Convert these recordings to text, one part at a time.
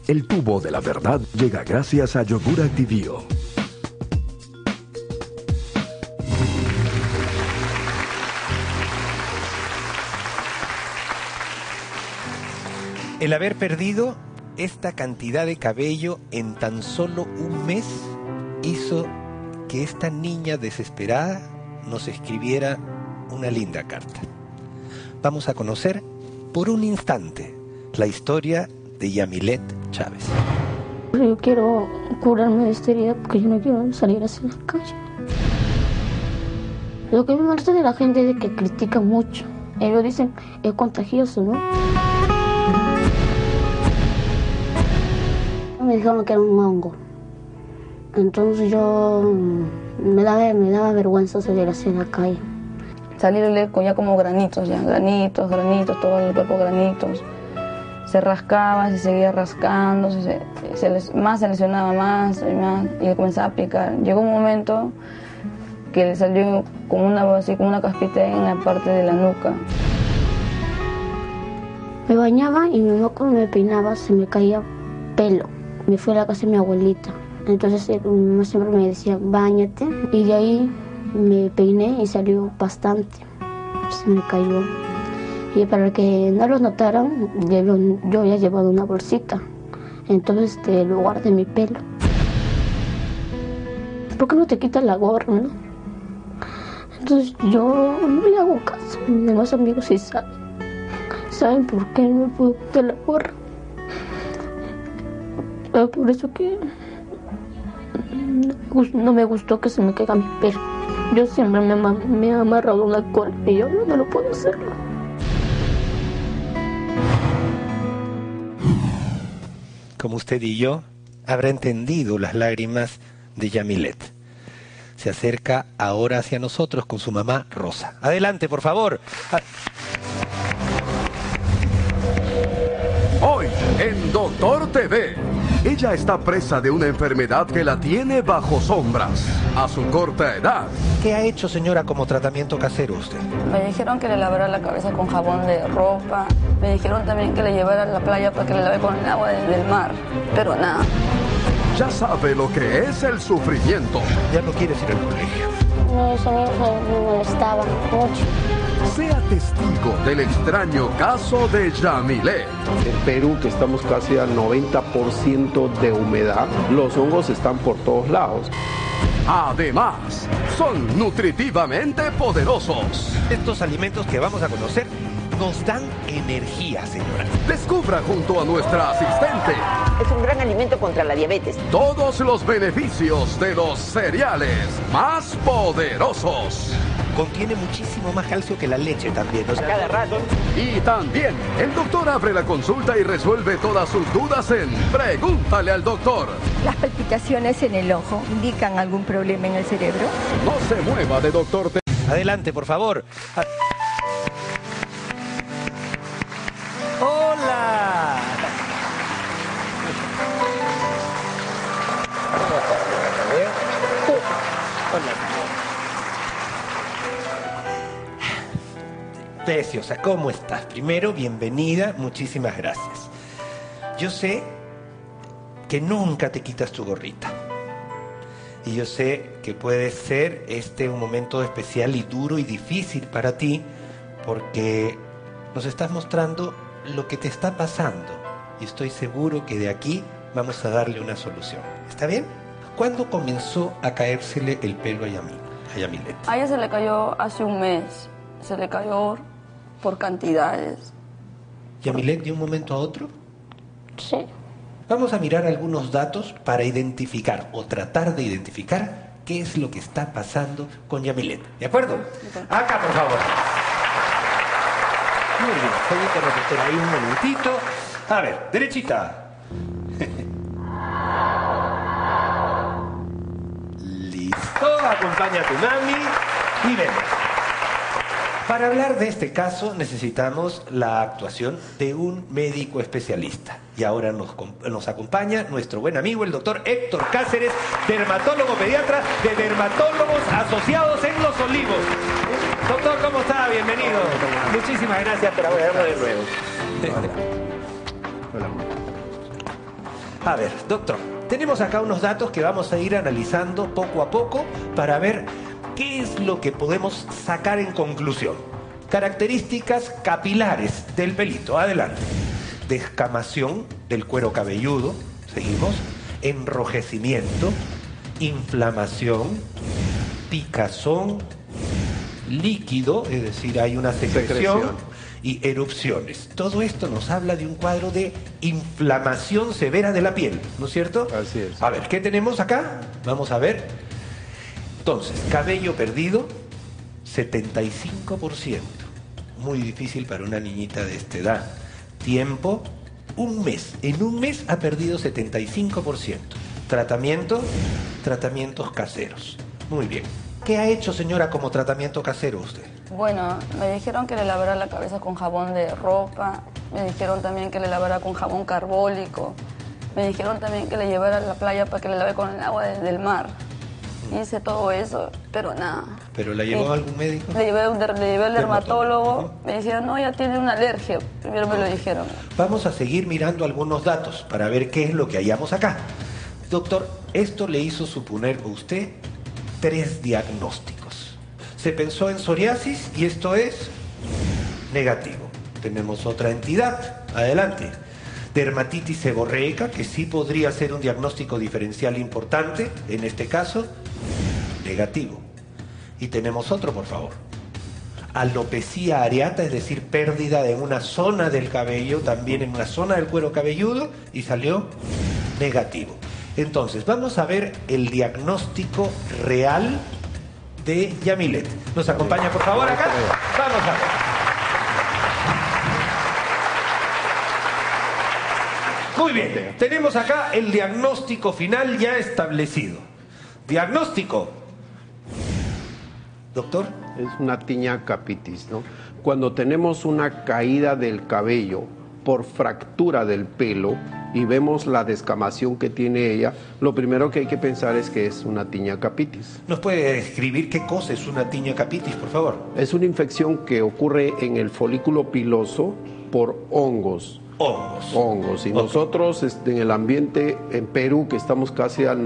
El tubo de la verdad llega gracias a Yogur Activio. El haber perdido esta cantidad de cabello en tan solo un mes hizo que esta niña desesperada nos escribiera una linda carta. Vamos a conocer por un instante la historia de Yamilet Chávez. Yo quiero curarme de esta herida porque yo no quiero salir así en la calle. Lo que me molesta de la gente es que critica mucho. Ellos dicen es contagioso, ¿no? Me dijeron que era un hongo. Entonces yo me daba vergüenza salir así en la calle. Salirle ya como granitos, todo el cuerpo granitos. Se rascaba, se seguía rascando, más se lesionaba más y le comenzaba a picar. Llegó un momento que le salió como una caspita en la parte de la nuca. Me bañaba y mi mamá cuando me peinaba se me caía pelo. Me fui a la casa de mi abuelita. Entonces mi mamá siempre me decía, báñate. Y de ahí me peiné y salió bastante. Se me cayó. Y para que no lo notaran, yo ya llevaba una bolsita. Entonces lo guardé en mi pelo. ¿Por qué no te quitas la gorra, no? Entonces yo no le hago caso. Mis demás amigos sí saben. ¿Saben por qué no me puedo quitar la gorra? Por eso que no me gustó que se me caiga mi pelo. Yo siempre me he amarrado una cola y yo no lo puedo hacer. Como usted y yo, habrá entendido las lágrimas de Yamilet. Se acerca ahora hacia nosotros con su mamá Rosa. Adelante, por favor. Hoy en Doctor TV. Ella está presa de una enfermedad que la tiene bajo sombras. A su corta edad. ¿Qué ha hecho, señora, como tratamiento casero usted? Me dijeron que le lavara la cabeza con jabón de ropa. Me dijeron también que le llevara a la playa para que le lave con el agua del mar. Pero nada. Ya sabe lo que es el sufrimiento. Ya no quieres ir al colegio. Mis amigos me molestaban mucho. Sea testigo del extraño caso de Yamilet. En Perú, que estamos casi al 90% de humedad, los hongos están por todos lados. Además, son nutritivamente poderosos. Estos alimentos que vamos a conocer nos dan energía, señora. Descubra junto a nuestra asistente Es un gran alimento contra la diabetes. todos los beneficios de los cereales más poderosos. Contiene muchísimo más calcio que la leche también. O sea, Cada rato. Y también, el doctor abre la consulta y resuelve todas sus dudas en Pregúntale al Doctor. ¿Las palpitaciones en el ojo indican algún problema en el cerebro? No se mueva de Doctor T. adelante, por favor. ¡Hola! Preciosa, ¿cómo estás? Primero, bienvenida, muchísimas gracias. Yo sé que nunca te quitas tu gorrita. Y yo sé que puede ser un momento especial y duro y difícil para ti, porque nos estás mostrando lo que te está pasando. Y estoy seguro que de aquí vamos a darle una solución. ¿Está bien? ¿Cuándo comenzó a caérsele el pelo a Yamilet? A ella se le cayó hace un mes. Se le cayó por cantidades. ¿Yamilet de un momento a otro? Sí. Vamos a mirar algunos datos para identificar o tratar de identificar qué es lo que está pasando con Yamilet. ¿De acuerdo? Acá, por favor. Muy bien, seguite reportera ahí un momentito. A ver, derechita. Listo, acompaña a tu mami y ven. Para hablar de este caso necesitamos la actuación de un médico especialista. Y ahora nos acompaña nuestro buen amigo, el doctor Héctor Cáceres, dermatólogo pediatra de Dermatólogos Asociados en Los Olivos. Doctor, ¿cómo está? Bienvenido. Muchísimas gracias por vernos de nuevo. A ver, doctor, tenemos acá unos datos que vamos a ir analizando poco a poco para ver qué es lo que podemos sacar en conclusión. Características capilares del pelito. Adelante. Descamación del cuero cabelludo. Seguimos. Enrojecimiento. Inflamación. Picazón. Líquido, es decir, hay una secreción. Y erupciones. Todo esto nos habla de un cuadro de inflamación severa de la piel, ¿no es cierto? Así es. A ver, ¿qué tenemos acá? Vamos a ver. Entonces, cabello perdido, 75%. Muy difícil para una niñita de esta edad. Tiempo, un mes. En un mes ha perdido 75%. Tratamiento, tratamientos caseros. Muy bien. ¿Qué ha hecho, señora, como tratamiento casero usted? Bueno, me dijeron que le lavara la cabeza con jabón de ropa, me dijeron también que le lavara con jabón carbólico, me dijeron también que le llevara a la playa para que le lave con el agua del mar. Hice todo eso, pero nada. ¿Pero la llevó a algún médico? Le llevé al dermatólogo, me dijeron, no, ya tiene una alergia, primero me lo dijeron. Vamos a seguir mirando algunos datos para ver qué es lo que hallamos acá. Doctor, esto le hizo suponer a usted 3 diagnósticos. Se pensó en psoriasis y esto es negativo. Tenemos otra entidad, adelante. Dermatitis seborreica, que sí podría ser un diagnóstico diferencial importante, en este caso, negativo. Y tenemos otro, por favor. Alopecia areata, es decir, pérdida de una zona del cabello, también en una zona del cuero cabelludo, y salió negativo. Entonces, vamos a ver el diagnóstico real de Yamilet. ¿Nos acompaña, por favor, acá? Vamos a ver. Muy bien, tenemos acá el diagnóstico final ya establecido. Diagnóstico. Doctor. Es una tiña capitis, ¿no? Cuando tenemos una caída del cabello por fractura del pelo y vemos la descamación que tiene ella, lo primero que hay que pensar es que es una tiña capitis. ¿Nos puede describir qué cosa es una tiña capitis, por favor? Es una infección que ocurre en el folículo piloso por hongos. Hongos. Y nosotros en el ambiente en Perú, que estamos casi al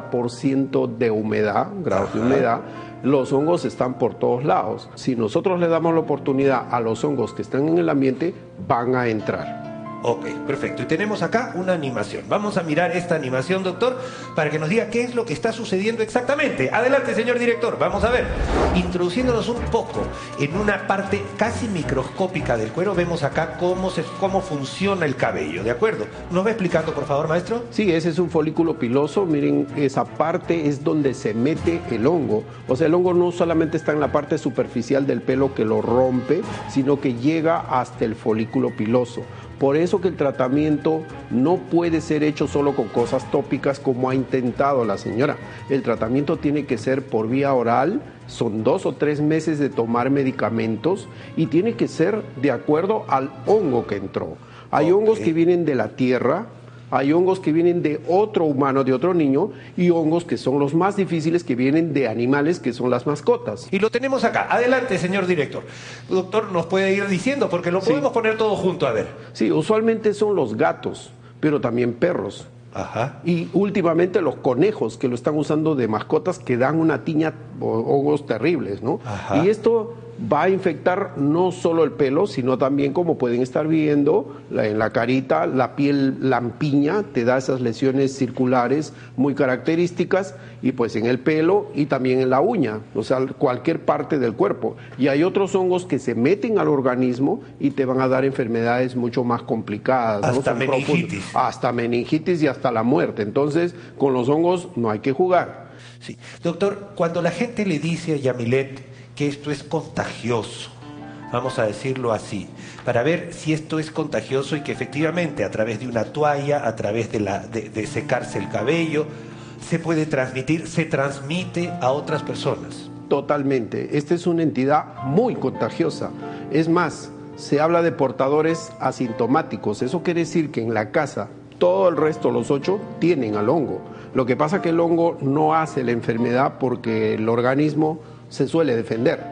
90% de humedad, grados de humedad, los hongos están por todos lados. Si nosotros le damos la oportunidad a los hongos que están en el ambiente, van a entrar. Ok, perfecto. Y tenemos acá una animación. Vamos a mirar esta animación, doctor, para que nos diga qué es lo que está sucediendo exactamente. Adelante, señor director. Vamos a ver. Introduciéndonos un poco en una parte casi microscópica del cuero, vemos acá cómo funciona el cabello, ¿de acuerdo? ¿Nos va explicando, por favor, maestro? Sí, ese es un folículo piloso. Miren, esa parte es donde se mete el hongo. O sea, el hongo no solamente está en la parte superficial del pelo que lo rompe, sino que llega hasta el folículo piloso. Por eso que el tratamiento no puede ser hecho solo con cosas tópicas como ha intentado la señora. El tratamiento tiene que ser por vía oral, son 2 o 3 meses de tomar medicamentos y tiene que ser de acuerdo al hongo que entró. Hay hongos que vienen de la tierra, hay hongos que vienen de otro humano, de otro niño, y hongos que son los más difíciles, que vienen de animales, que son las mascotas. Y lo tenemos acá. Adelante, señor director. Doctor, nos puede ir diciendo, porque lo podemos poner todo junto, a ver. Sí, usualmente son los gatos, pero también perros. Ajá. Y últimamente los conejos, que lo están usando de mascotas, que dan una tiña o hongos terribles, ¿no? Ajá. Y esto va a infectar no solo el pelo, sino también, como pueden estar viendo, en la carita, la piel lampiña, te da esas lesiones circulares muy características, y pues en el pelo y también en la uña, o sea, cualquier parte del cuerpo. Y hay otros hongos que se meten al organismo y te van a dar enfermedades mucho más complicadas. Hasta ¿no? meningitis. Hasta meningitis y hasta la muerte. Entonces, con los hongos no hay que jugar. Sí. Doctor, cuando la gente le dice a Yamilet que esto es contagioso, vamos a decirlo así, para ver si esto es contagioso y que efectivamente a través de una toalla, a través de secarse el cabello, se puede transmitir, se transmite a otras personas. Totalmente. Esta es una entidad muy contagiosa. Es más, se habla de portadores asintomáticos. Eso quiere decir que en la casa todo el resto, los 8, tienen al hongo. Lo que pasa es que el hongo no hace la enfermedad porque el organismo se suele defender.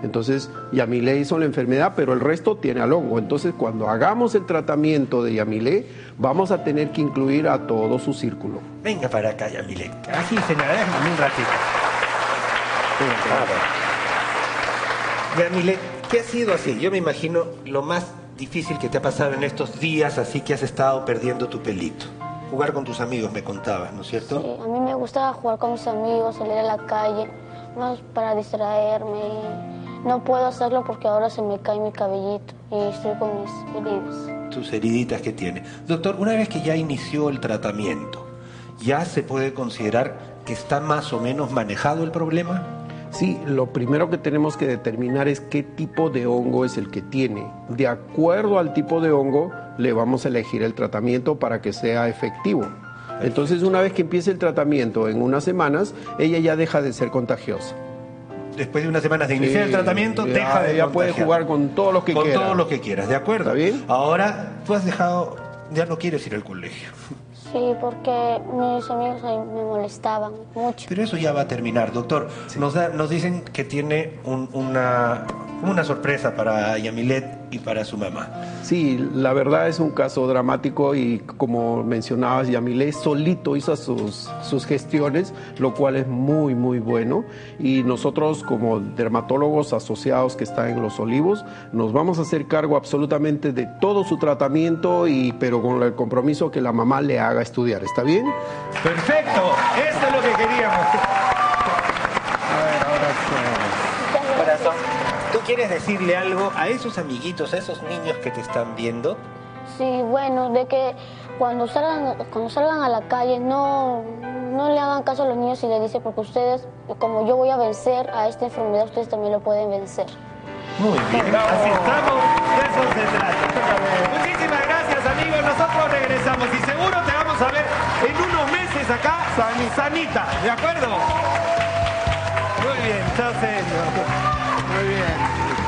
Entonces, Yamilé hizo la enfermedad, pero el resto tiene al hongo. Entonces, cuando hagamos el tratamiento de Yamilé, vamos a tener que incluir a todo su círculo. Venga para acá, Yamilé. Aquí, señora, déjame un ratito. Yamilé, ¿qué ha sido así? Yo me imagino lo más difícil que te ha pasado en estos días, así que has estado perdiendo tu pelito. Jugar con tus amigos, me contabas, ¿no es cierto? Sí, a mí me gusta jugar con mis amigos, salir a la calle, más para distraerme. No puedo hacerlo porque ahora se me cae mi cabellito y estoy con mis heridas. Tus heriditas que tiene. Doctor, una vez que ya inició el tratamiento, ¿ya se puede considerar que está más o menos manejado el problema? Sí, lo primero que tenemos que determinar es qué tipo de hongo es el que tiene. De acuerdo al tipo de hongo, le vamos a elegir el tratamiento para que sea efectivo. Entonces, una vez que empiece el tratamiento en unas semanas, ella ya deja de ser contagiosa. Después de unas semanas de iniciar el tratamiento, ya, deja de ella puede contagiar. jugar con todos los que quiera. Con todos los que quieras, ¿de acuerdo? ¿Está bien? Ahora, tú has dejado, ya no quieres ir al colegio. Sí, porque mis amigos ahí me molestaban mucho. Pero eso ya va a terminar, doctor. Sí. Nos dicen que tiene una sorpresa para Yamilet y para su mamá. Sí, la verdad es un caso dramático y como mencionabas, Yamilet solito hizo sus gestiones, lo cual es muy, muy bueno. Y nosotros como dermatólogos asociados que están en Los Olivos, nos vamos a hacer cargo absolutamente de todo su tratamiento, pero con el compromiso que la mamá le haga estudiar. ¿Está bien? Perfecto, eso es lo que queríamos. A ver, ahora sí. Corazón, ¿tú quieres decirle algo a esos amiguitos, a esos niños que te están viendo? Sí, bueno, de que cuando salgan a la calle no le hagan caso a los niños y le dicen, porque ustedes, como yo voy a vencer a esta enfermedad, ustedes también lo pueden vencer. Muy bien, así estamos, de eso se trata. Muchísimas gracias, amigos, nosotros regresamos y seguro te vamos a ver en unos meses acá, sanita, ¿de acuerdo? Muy bien, chao, señor. Muy bien.